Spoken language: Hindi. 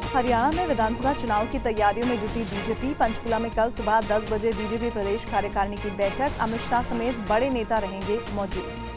हरियाणा में विधानसभा चुनाव की तैयारियों में जुटी बीजेपी। पंचकुला में कल सुबह 10 बजे बीजेपी प्रदेश कार्यकारिणी की बैठक। अमित शाह समेत बड़े नेता रहेंगे मौजूद।